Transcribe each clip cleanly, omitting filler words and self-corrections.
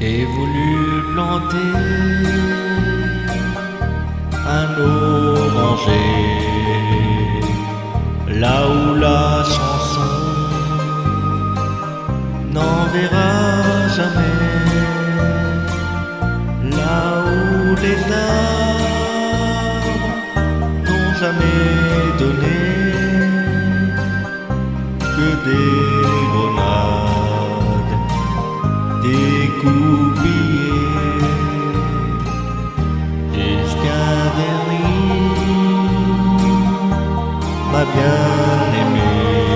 J'ai voulu planter un oranger là où la chanson n'enverra jamais, là où les arbres n'ont jamais donné que des grenades découpillées jusqu'un dernier m'a bien aimé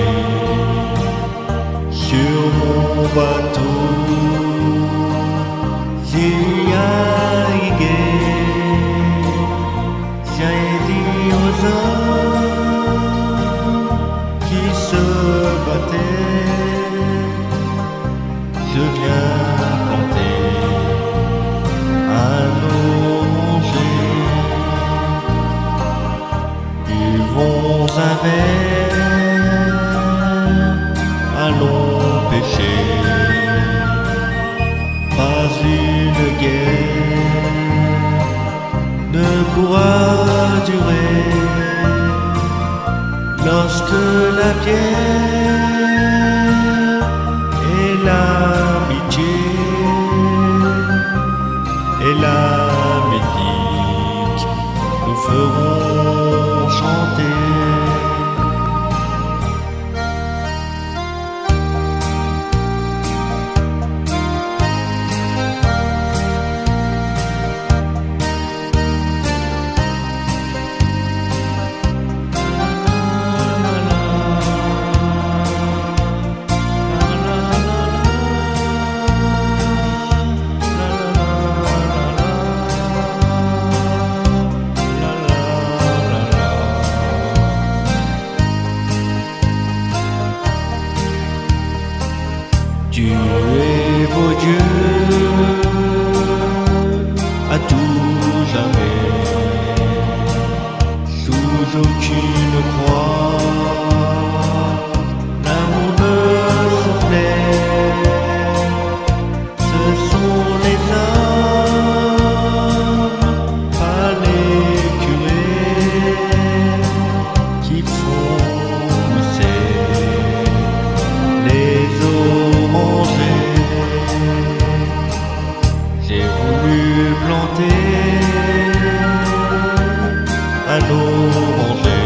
sur mon bateau. J'ai navigué, j'ai dit aux hommes qui se battaient, je viens planter un oranger. Buvons un verre, allons pêcher. Pas une guerre ne pourra durer lorsque la pierre et l'amitié et la musique nous feront chanter. Dieu est vos dieux à tout jamais, sous aucune croix, l'amour ne soufflait. Ce sont les hommes, pas les curés, qui font pousser les orangers. J'ai voulu planter un oranger